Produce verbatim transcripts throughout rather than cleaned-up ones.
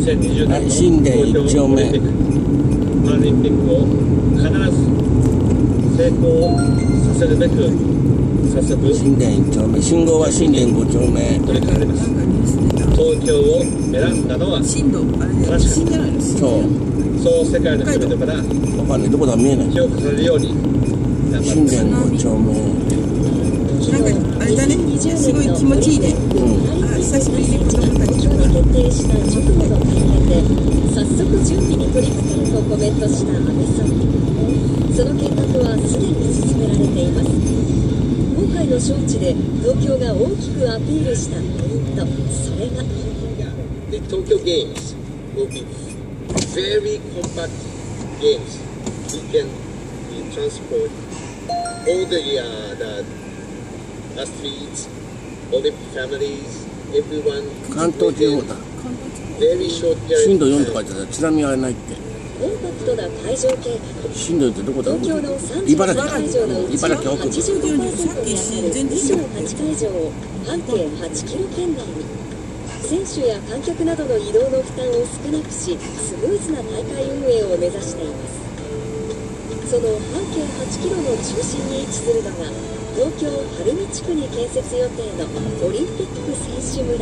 せんにじゅうねんの新田一丁目パラリンピックを必ず成功させるべく早速新田一丁目、信号は新田ご丁目。 取り掛かります。東京を選んだのは震度あれね、地震じゃないの。 そうそう世界の人々からわかんない、どこだ見えない。 評価されるように頑張新田ってご丁目。 なんかあれだね、すごい気持ちいいね。 うん。 あ、久しぶりに子供たち東京に決定した直後の会見で早速準備に取り掛かるとコメントした安倍さん。その計画はすでに進められています。今回の招致で東京が大きくアピールしたポイント、それが The Tokyo Games will be very compact games. We can we transport all the uh, the athletes, Olympic families, everyone. 関東地方だ。 Very short 震度 period よん of とか time. 言ってたら津波はないって。 コンパクトな会場計画。 震度よんってどこだ。 東京のさんじゅう茨ご城会場のうち茨城奥はちじゅうごパーセントに当たるにじゅうはち会場を半径はちキロ圏内に。選手や観客などの移動の負担を少なくし、スムーズな大会運営を目指しています。その半径はちキロの中心に位置するのが東京晴海地区に建設予定のオリンピック選手村。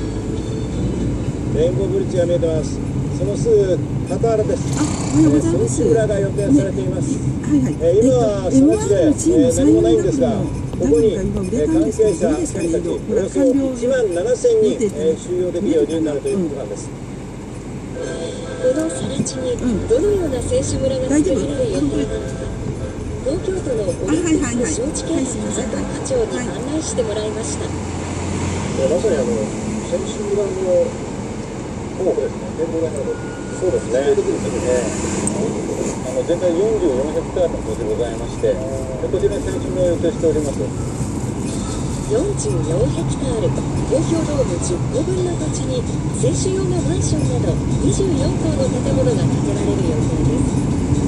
レインボーブリッジが見えてます。そのすぐ傍らです。 あ、おはようございます。 選手村が予定されています。 はいはい。 えー今はその地で、えー何もないんですが、ここに、え今ー関係者選手たちおよそいちまんななせんにん、えー収容できるようになるということなんです。 この更地にどのような選手村が作られる予定なのか、東京都のオリンピック招致計画担当課長に案内してもらいました。 えーまさにあの選手村の候補ですね。展望台など。そうですね。あの全体よんじゅうよんヘクタールの土地でございまして、でこちらに選手村を予定しております。 よんじゅうよんヘクタール、東京ドームじゅっこぶんの土地に選手用のマンションなどにじゅうよん棟の建物が建てられる予定です。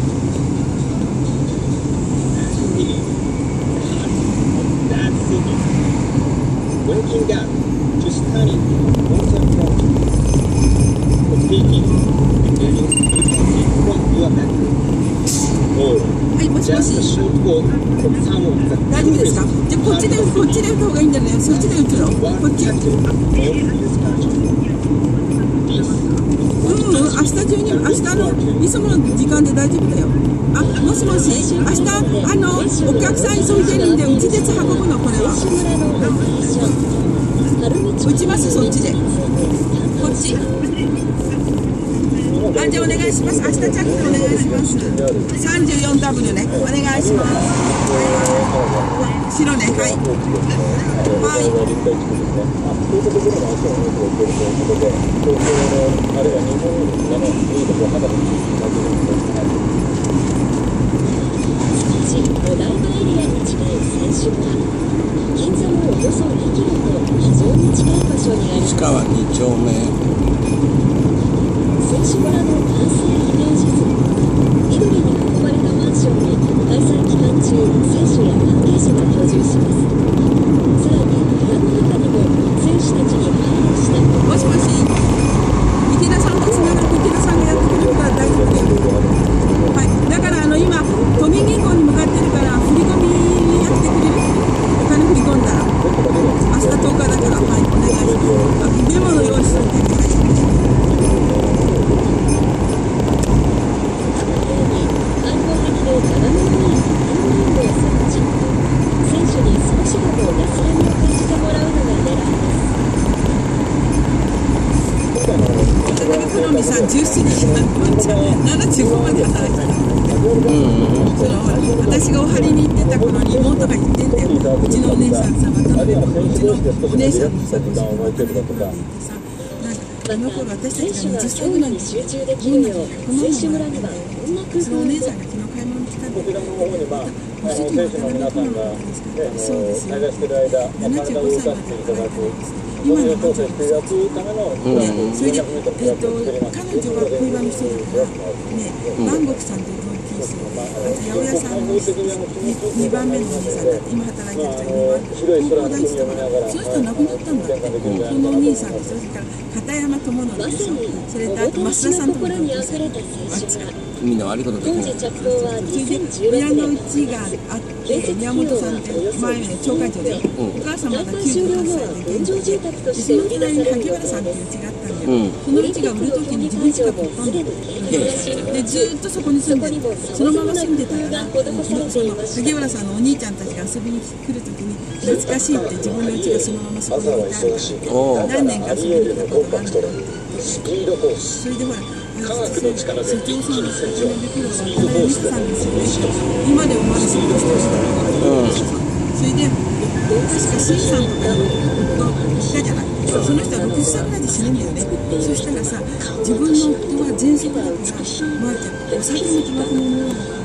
that city. Working out to study long-term projects. For speaking and learning frequency from your factory. Or はい、もしも just a し。 short walk from some of the 大丈夫ですか。じゃあこっちでこっちで打った方がいいんじゃない。そっちで打つの。こっち。うんうん。明日中に明日のいつもの時間で大丈夫だよ。あ、もしもし。明日あのお客さん急いでるんでうちで運ぶのこれは。打ちますそっちで。こっち。あ、じゃあお願いします。明日着でお願いします。さんじゅうよんダブルね。お願いします。白ね、はい。はい。 お台場エリアに近い選手村。銀座のおよそにキロと非常に近い場所にあります。 市川に丁目。 選手村の完成イメージ図。緑に囲まれたマンションに開催期間中選手や関係者が居住します。さらに部屋の中にも選手たちに配慮した。 もしもし。池田さんとつながって池田さんがやってくれるから大丈夫だよ。はい。だからあの今都民銀行に向かってるから振り込みやってくれる。お金振り込んだら。明日とおかだからはいお願いします。メモの用意しておいて。じゅうしちじしちじごまで働いてた。その私がお張りに行ってた頃に妹が言ってんだよ。うちのお姉さんさ、またうちのお姉さんのさ、うちのお姉さんのさ、なんかあの頃私たちがにじゅっさいぐらいに集中できるよう選手村にはこんな工そのお姉夫さんが昨日買い物に来たんだけど、 選手の皆さんが滞在している間、体を動かしていただく今の町長って焼くための、 ね、それで、えー、と彼女が恋バの人だから、ね、万国さんという同級生、あと八百屋さんのにばんめのお兄さんだって、今働いてる人が高校大生だから、その人亡くなったんだって、そのお兄さんと、それから片山智則でしょ、それとあと増田さんとも同級生、 みんな悪いことできない。 着工はそれで親のうちがあって、宮本さんって前の町会長で、お母さんまだきゅうじゅうはっさいで現地で、でその隣に萩原さんっていううちがあったんだよ、そのうちが売る時に自分家が取ったんだよ、でずーっとそこに住んでて、そのまま住んでたから、その萩原さんのお兄ちゃんたちが遊びに来る時に懐かしいって自分のうちがそのままそこに置いてあるから、何年か遊びに来たことがあるんだよって言って、それでほら科学の力で一気に成長。スピードコースで今でもまだ仕事してる人、それで確か C さんとかの夫いたじゃない、その人はろくじゅっさいぐらいで死ぬんだよね。そしたらさ、自分の夫は喘息だから、まあ、お酒もタバコも飲むの